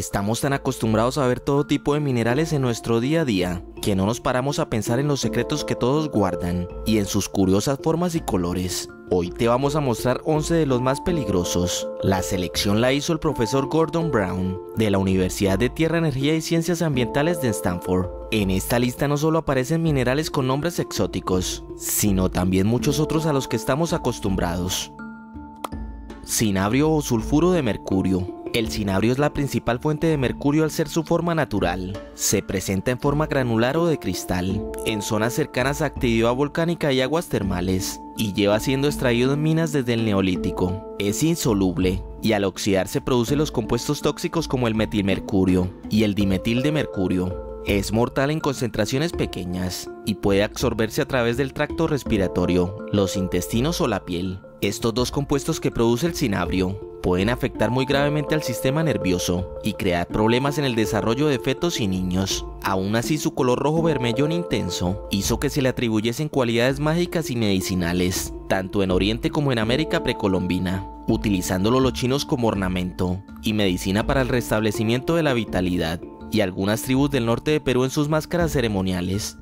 Estamos tan acostumbrados a ver todo tipo de minerales en nuestro día a día, que no nos paramos a pensar en los secretos que todos guardan, y en sus curiosas formas y colores. Hoy te vamos a mostrar 11 de los más peligrosos. La selección la hizo el profesor Gordon Brown, de la Universidad de Tierra, Energía y Ciencias Ambientales de Stanford. En esta lista no solo aparecen minerales con nombres exóticos, sino también muchos otros a los que estamos acostumbrados. Cinabrio o sulfuro de mercurio. El cinabrio es la principal fuente de mercurio al ser su forma natural. Se presenta en forma granular o de cristal, en zonas cercanas a actividad volcánica y aguas termales, y lleva siendo extraído en minas desde el Neolítico. Es insoluble, y al oxidarse produce los compuestos tóxicos como el metilmercurio y el dimetil de mercurio. Es mortal en concentraciones pequeñas, y puede absorberse a través del tracto respiratorio, los intestinos o la piel. Estos dos compuestos que produce el cinabrio pueden afectar muy gravemente al sistema nervioso y crear problemas en el desarrollo de fetos y niños. Aún así, su color rojo vermellón intenso hizo que se le atribuyesen cualidades mágicas y medicinales, tanto en Oriente como en América precolombina, utilizándolo los chinos como ornamento y medicina para el restablecimiento de la vitalidad, y algunas tribus del norte de Perú en sus máscaras ceremoniales.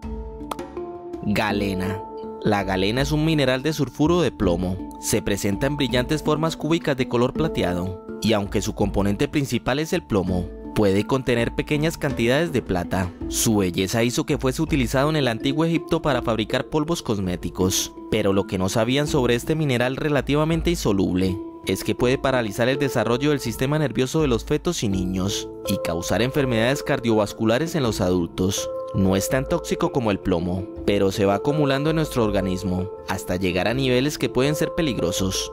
Galena. La galena es un mineral de sulfuro de plomo. Se presenta en brillantes formas cúbicas de color plateado, y aunque su componente principal es el plomo, puede contener pequeñas cantidades de plata. Su belleza hizo que fuese utilizado en el antiguo Egipto para fabricar polvos cosméticos. Pero lo que no sabían sobre este mineral relativamente insoluble es que puede paralizar el desarrollo del sistema nervioso de los fetos y niños, y causar enfermedades cardiovasculares en los adultos. No es tan tóxico como el plomo, pero se va acumulando en nuestro organismo, hasta llegar a niveles que pueden ser peligrosos.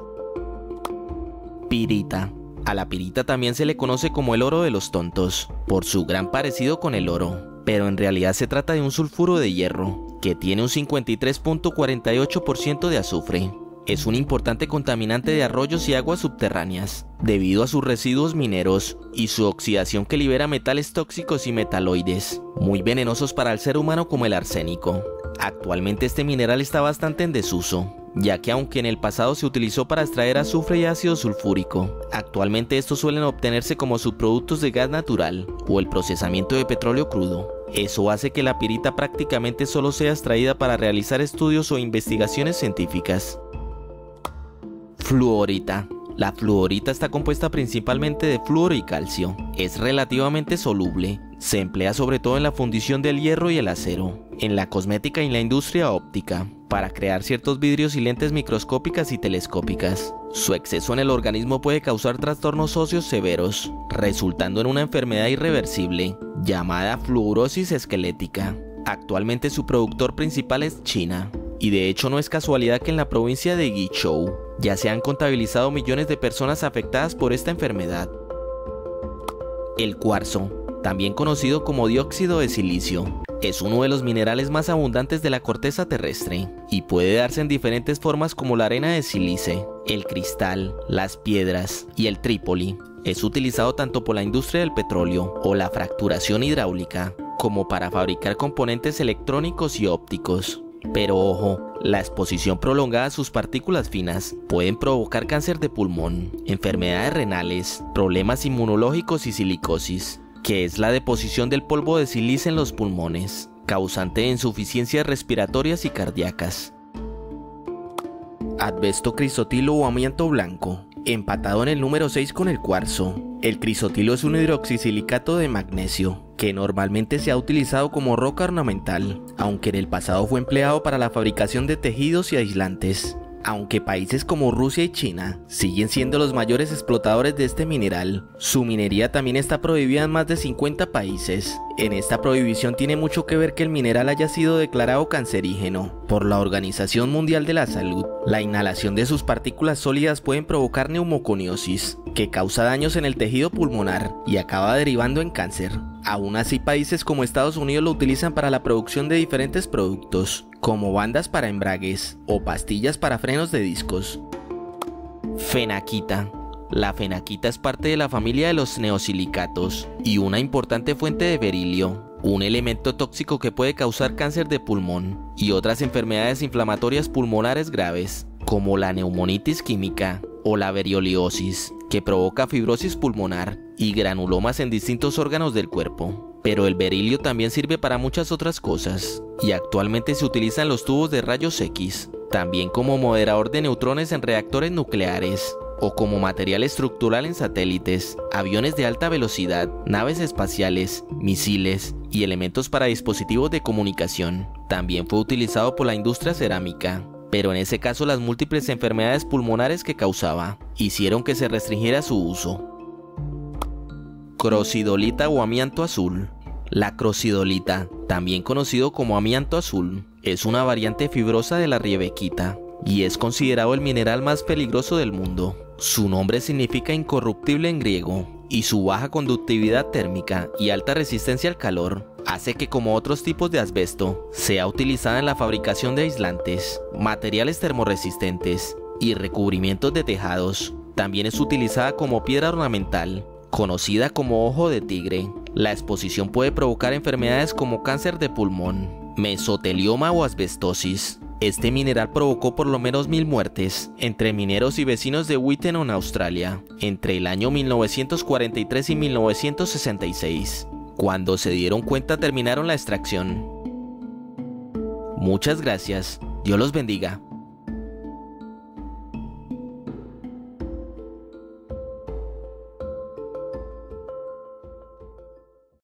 Pirita. A la pirita también se le conoce como el oro de los tontos, por su gran parecido con el oro, pero en realidad se trata de un sulfuro de hierro, que tiene un 53.48% de azufre. Es un importante contaminante de arroyos y aguas subterráneas, debido a sus residuos mineros y su oxidación que libera metales tóxicos y metaloides, muy venenosos para el ser humano como el arsénico. Actualmente este mineral está bastante en desuso, ya que aunque en el pasado se utilizó para extraer azufre y ácido sulfúrico, actualmente estos suelen obtenerse como subproductos de gas natural o el procesamiento de petróleo crudo. Eso hace que la pirita prácticamente solo sea extraída para realizar estudios o investigaciones científicas. Fluorita. La fluorita está compuesta principalmente de flúor y calcio. Es relativamente soluble. Se emplea sobre todo en la fundición del hierro y el acero, en la cosmética y en la industria óptica, para crear ciertos vidrios y lentes microscópicas y telescópicas. Su exceso en el organismo puede causar trastornos óseos severos, resultando en una enfermedad irreversible, llamada fluorosis esquelética. Actualmente su productor principal es China, y de hecho no es casualidad que en la provincia de Guizhou ya se han contabilizado millones de personas afectadas por esta enfermedad. El cuarzo, también conocido como dióxido de silicio, es uno de los minerales más abundantes de la corteza terrestre y puede darse en diferentes formas como la arena de sílice, el cristal, las piedras y el trípoli. Es utilizado tanto por la industria del petróleo o la fracturación hidráulica como para fabricar componentes electrónicos y ópticos. Pero ojo, la exposición prolongada a sus partículas finas pueden provocar cáncer de pulmón, enfermedades renales, problemas inmunológicos y silicosis, que es la deposición del polvo de sílice en los pulmones, causante de insuficiencias respiratorias y cardíacas. Asbesto crisotilo o amianto blanco, empatado en el número 6 con el cuarzo. El crisotilo es un hidroxisilicato de magnesio, que normalmente se ha utilizado como roca ornamental, aunque en el pasado fue empleado para la fabricación de tejidos y aislantes. Aunque países como Rusia y China siguen siendo los mayores explotadores de este mineral, su minería también está prohibida en más de 50 países. En esta prohibición tiene mucho que ver que el mineral haya sido declarado cancerígeno por la Organización Mundial de la Salud. La inhalación de sus partículas sólidas pueden provocar neumoconiosis, que causa daños en el tejido pulmonar y acaba derivando en cáncer. Aún así, países como Estados Unidos lo utilizan para la producción de diferentes productos, como bandas para embragues o pastillas para frenos de discos. Fenaquita. La fenaquita es parte de la familia de los neosilicatos y una importante fuente de berilio, un elemento tóxico que puede causar cáncer de pulmón y otras enfermedades inflamatorias pulmonares graves, como la neumonitis química o la berioliosis, que provoca fibrosis pulmonar y granulomas en distintos órganos del cuerpo. Pero el berilio también sirve para muchas otras cosas, y actualmente se utiliza en los tubos de rayos X, también como moderador de neutrones en reactores nucleares, o como material estructural en satélites, aviones de alta velocidad, naves espaciales, misiles y elementos para dispositivos de comunicación. También fue utilizado por la industria cerámica, pero en ese caso las múltiples enfermedades pulmonares que causaba hicieron que se restringiera su uso. Crocidolita o amianto azul. La crocidolita, también conocido como amianto azul, es una variante fibrosa de la riebequita y es considerado el mineral más peligroso del mundo. Su nombre significa incorruptible en griego, y su baja conductividad térmica y alta resistencia al calor hace que, como otros tipos de asbesto, sea utilizada en la fabricación de aislantes, materiales termorresistentes y recubrimientos de tejados. También es utilizada como piedra ornamental, conocida como ojo de tigre. La exposición puede provocar enfermedades como cáncer de pulmón, mesotelioma o asbestosis. Este mineral provocó por lo menos 1000 muertes entre mineros y vecinos de Whitton, Australia, entre el año 1943 y 1966. Cuando se dieron cuenta, terminaron la extracción. Muchas gracias. Dios los bendiga.